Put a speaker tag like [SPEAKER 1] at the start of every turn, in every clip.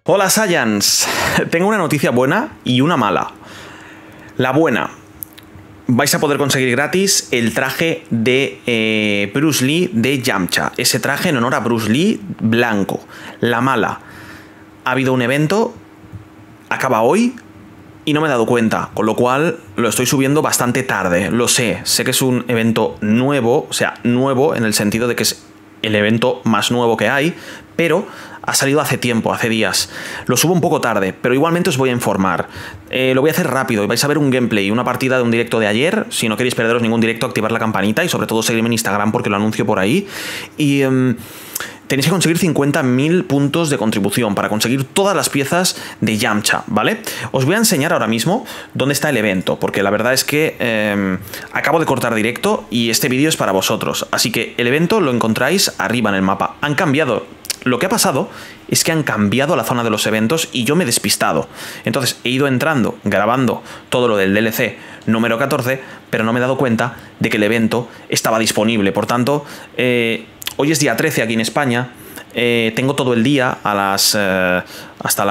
[SPEAKER 1] Hola Saiyans, tengo una noticia buena y una mala. La buena, vais a poder conseguir gratis el traje de Bruce Lee de Yamcha. Ese traje en honor a Bruce Lee blanco. La mala, ha habido un evento, acaba hoy y no me he dado cuenta, con lo cual lo estoy subiendo bastante tarde. Lo sé que es un evento nuevo, o sea, nuevo en el sentido de que es el evento más nuevo que hay, pero ha salido hace tiempo, hace días. Lo subo un poco tarde, pero igualmente os voy a informar. Lo voy a hacer rápido y vais a ver un gameplay, una partida de un directo de ayer. Si no queréis perderos ningún directo, activar la campanita y sobre todo seguirme en Instagram porque lo anuncio por ahí. Y tenéis que conseguir 50.000 puntos de contribución para conseguir todas las piezas de Yamcha, ¿vale? Os voy a enseñar ahora mismo dónde está el evento, porque la verdad es que acabo de cortar directo y este vídeo es para vosotros. Así que el evento lo encontráis arriba en el mapa. Han cambiado. Lo que ha pasado es que han cambiado la zona de los eventos y yo me he despistado. Entonces he ido entrando, grabando todo lo del DLC número 14, pero no me he dado cuenta de que el evento estaba disponible. Por tanto, hoy es día 13 aquí en España. Tengo todo el día a las hasta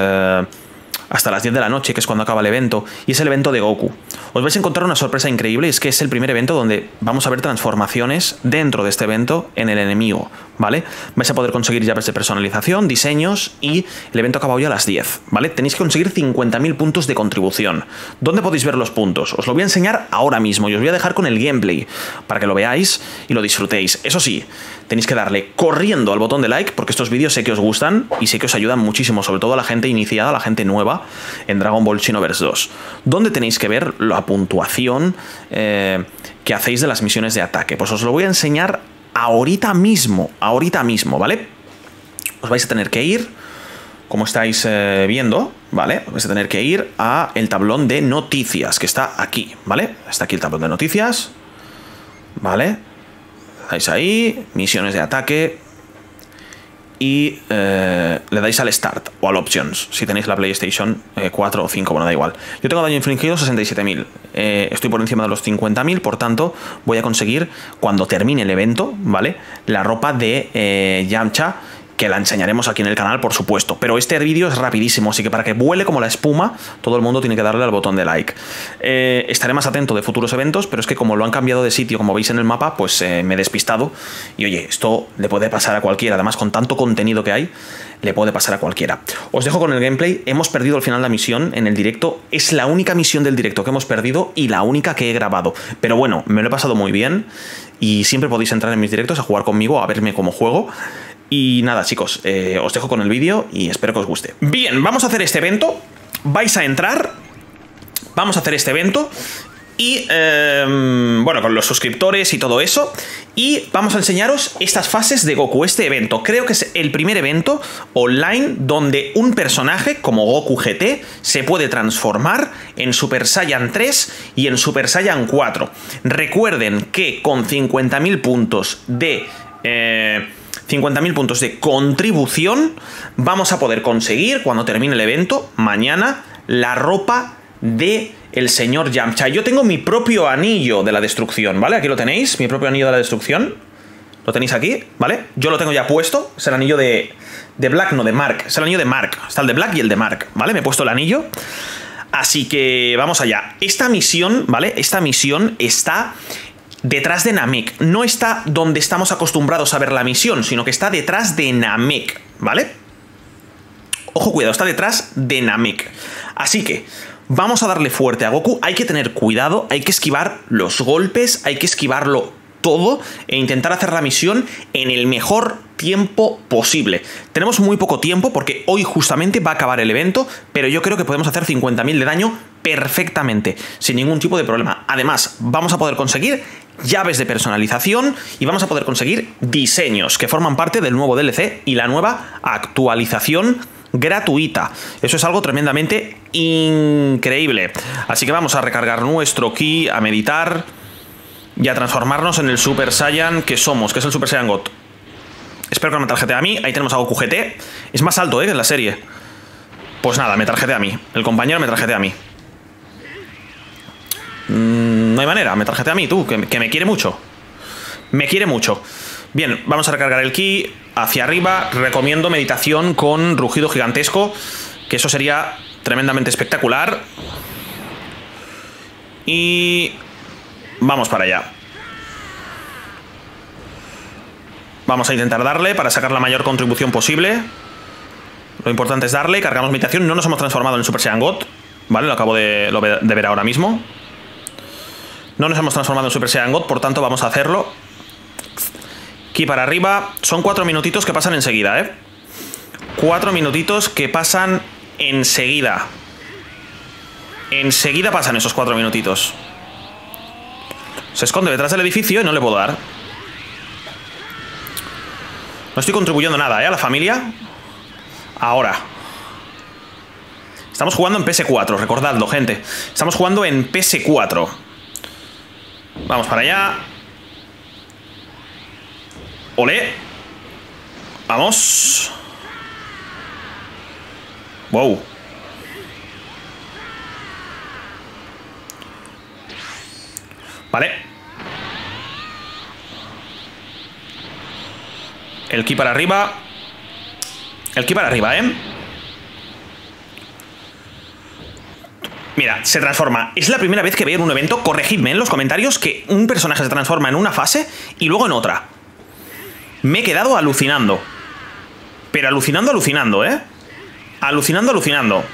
[SPEAKER 1] las 10 de la noche, que es cuando acaba el evento, y es el evento de Goku. Os vais a encontrar una sorpresa increíble, es que es el primer evento donde vamos a ver transformaciones dentro de este evento en el enemigo, ¿vale? Vais a poder conseguir llaves de personalización, diseños, y el evento acaba hoy a las 10, ¿vale? Tenéis que conseguir 50.000 puntos de contribución. ¿Dónde podéis ver los puntos? Os lo voy a enseñar ahora mismo y os voy a dejar con el gameplay para que lo veáis y lo disfrutéis. Eso sí, tenéis que darle corriendo al botón de like, porque estos vídeos sé que os gustan y sé que os ayudan muchísimo, sobre todo a la gente iniciada, a la gente nueva en Dragon Ball Xenoverse 2. ¿Dónde tenéis que ver la puntuación que hacéis de las misiones de ataque? Pues os lo voy a enseñar ahorita mismo, ¿vale? Os vais a tener que ir, como estáis viendo, ¿vale? Vais a tener que ir a el tablón de noticias, que está aquí, ¿vale? Está aquí el tablón de noticias, ¿vale? Dais ahí, misiones de ataque, y le dais al Start o al Options, si tenéis la PlayStation 4 o 5, bueno, da igual. Yo tengo daño infligido 67.000, estoy por encima de los 50.000, por tanto voy a conseguir, cuando termine el evento, ¿vale?, la ropa de Yamcha, que la enseñaremos aquí en el canal, por supuesto. Pero este vídeo es rapidísimo, así que para que vuele como la espuma, todo el mundo tiene que darle al botón de like. Estaré más atento de futuros eventos, pero es que como lo han cambiado de sitio, como veis en el mapa, pues me he despistado. Y oye, esto le puede pasar a cualquiera. Además, con tanto contenido que hay, le puede pasar a cualquiera. Os dejo con el gameplay. Hemos perdido al final la misión en el directo. Es la única misión del directo que hemos perdido y la única que he grabado. Pero bueno, me lo he pasado muy bien y siempre podéis entrar en mis directos a jugar conmigo, a verme cómo juego. Y nada, chicos, os dejo con el vídeo y espero que os guste. Bien, vamos a hacer este evento. Vais a entrar. Vamos a hacer este evento. Y, bueno, con los suscriptores y todo eso. Y vamos a enseñaros estas fases de Goku, este evento. Creo que es el primer evento online donde un personaje como Goku GT se puede transformar en Super Saiyan 3 y en Super Saiyan 4. Recuerden que con 50.000 puntos de... 50.000 puntos de contribución vamos a poder conseguir, cuando termine el evento, mañana, la ropa de el señor Yamcha. Yo tengo mi propio anillo de la destrucción, ¿vale? Aquí lo tenéis, mi propio anillo de la destrucción. Lo tenéis aquí, ¿vale? Yo lo tengo ya puesto, es el anillo de Black, no de Mark. Es el anillo de Mark, está el de Black y el de Mark, ¿vale? Me he puesto el anillo. Así que vamos allá. Esta misión, ¿vale? Esta misión está... detrás de Namek. No está donde estamos acostumbrados a ver la misión, sino que está detrás de Namek, ¿vale? Ojo, cuidado, está detrás de Namek. Así que vamos a darle fuerte a Goku. Hay que tener cuidado, hay que esquivar los golpes, hay que esquivarlo todo e intentar hacer la misión en el mejor tiempo posible. Tenemos muy poco tiempo porque hoy justamente va a acabar el evento, pero yo creo que podemos hacer 50.000 de daño perfectamente, sin ningún tipo de problema. Además, vamos a poder conseguir llaves de personalización y vamos a poder conseguir diseños que forman parte del nuevo DLC y la nueva actualización gratuita. Eso es algo tremendamente increíble. Así que vamos a recargar nuestro ki, a meditar y a transformarnos en el Super Saiyan que somos, que es el Super Saiyan God. Espero que no me tarjete a mí. Ahí tenemos a Goku GT. Es más alto, en la serie. Pues nada, me tarjete a mí. El compañero me tarjete a mí. No hay manera, me tarjete a mí, tú, que me quiere mucho. Me quiere mucho. Bien, vamos a recargar el ki. hacia arriba. Recomiendo meditación con rugido gigantesco, que eso sería tremendamente espectacular. Y vamos para allá. Vamos a intentar darle para sacar la mayor contribución posible. Lo importante es darle. Cargamos meditación. No nos hemos transformado en Super Saiyan God, ¿vale? Lo acabo de ver ahora mismo. No nos hemos transformado en Super Saiyan God, por tanto vamos a hacerlo. Aquí para arriba. Son 4 minutitos que pasan enseguida, ¿eh? 4 minutitos que pasan enseguida. Enseguida pasan esos 4 minutitos. Se esconde detrás del edificio y no le puedo dar. No estoy contribuyendo nada, ¿eh? A la familia. Ahora. Estamos jugando en PS4, recordadlo, gente. Estamos jugando en PS4. Vamos para allá. Olé. Vamos. Wow. Vale. El ki para arriba. El ki para arriba, ¿eh? Mira, se transforma. Es la primera vez que veo en un evento, corregidme en los comentarios, que un personaje se transforma en una fase y luego en otra. Me he quedado alucinando. Pero alucinando, alucinando, ¿eh? Alucinando, alucinando.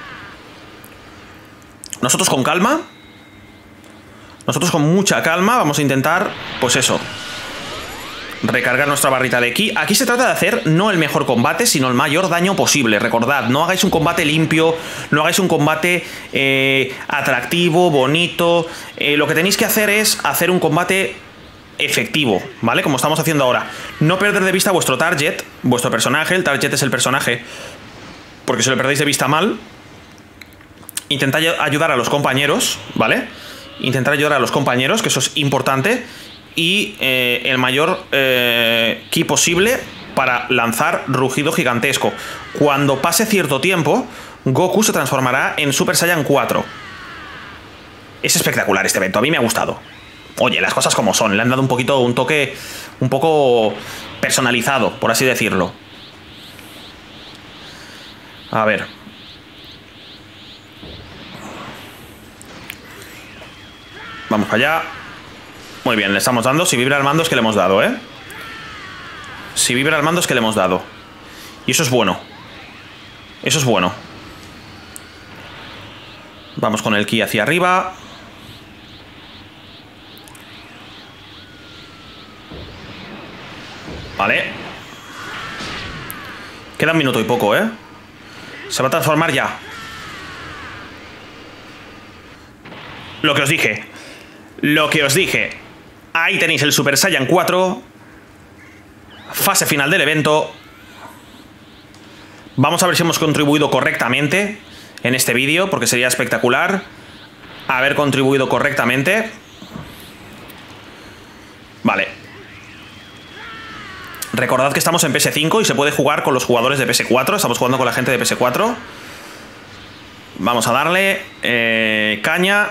[SPEAKER 1] Nosotros con calma. Nosotros con mucha calma vamos a intentar, pues eso, recargar nuestra barrita de ki. Aquí se trata de hacer no el mejor combate, sino el mayor daño posible. Recordad, no hagáis un combate limpio, no hagáis un combate atractivo, bonito. Lo que tenéis que hacer es hacer un combate efectivo, ¿vale? Como estamos haciendo ahora. No perder de vista vuestro target, vuestro personaje. El target es el personaje, porque si lo perdéis de vista mal. Intentad ayudar a los compañeros, ¿vale? Intentar ayudar a los compañeros, que eso es importante. Y el mayor ki posible para lanzar rugido gigantesco. Cuando pase cierto tiempo, Goku se transformará en Super Saiyan 4. Es espectacular este evento, a mí me ha gustado. Oye, las cosas como son, le han dado un poquito, un toque un poco personalizado, por así decirlo. A ver. Vamos para allá. Muy bien, le estamos dando. Si vibra el mando es que le hemos dado, ¿eh? Si vibra el mando es que le hemos dado. Y eso es bueno. Eso es bueno. Vamos con el ki hacia arriba. Vale. Queda un minuto y poco, ¿eh? Se va a transformar ya. Lo que os dije. Lo que os dije. Ahí tenéis el Super Saiyan 4. Fase final del evento. Vamos a ver si hemos contribuido correctamente en este vídeo, porque sería espectacular haber contribuido correctamente. Vale. Recordad que estamos en PS5 y se puede jugar con los jugadores de PS4. Estamos jugando con la gente de PS4. Vamos a darle caña.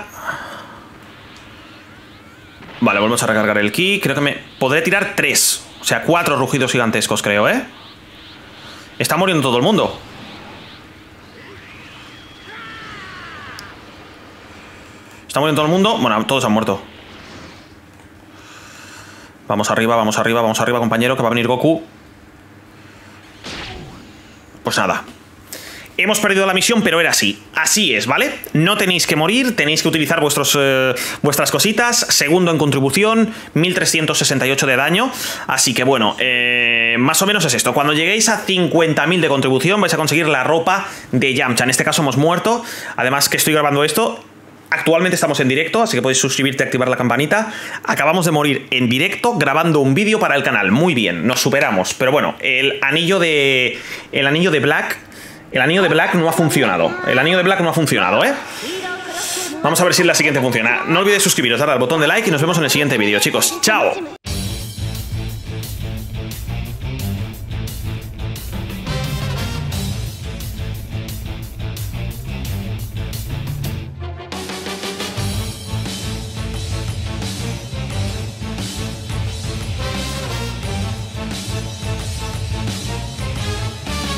[SPEAKER 1] Vale, volvemos a recargar el ki. Creo que me podré tirar 3. O sea, 4 rugidos gigantescos, creo, ¿eh? Está muriendo todo el mundo. Está muriendo todo el mundo. Bueno, todos han muerto. Vamos arriba, vamos arriba, vamos arriba, compañero, que va a venir Goku. Pues nada. Hemos perdido la misión, pero era así. Así es, ¿vale? No tenéis que morir, tenéis que utilizar vuestras cositas. Segundo en contribución, 1368 de daño. Así que bueno, más o menos es esto. Cuando lleguéis a 50.000 de contribución vais a conseguir la ropa de Yamcha. En este caso hemos muerto. Además que estoy grabando esto. Actualmente estamos en directo, así que podéis suscribirte y activar la campanita. Acabamos de morir en directo grabando un vídeo para el canal. Muy bien, nos superamos. Pero bueno, el anillo de Black... El anillo de Black no ha funcionado. El anillo de Black no ha funcionado, ¿eh? Vamos a ver si la siguiente funciona. No olvidéis suscribiros, darle al botón de like y nos vemos en el siguiente vídeo, chicos. ¡Chao!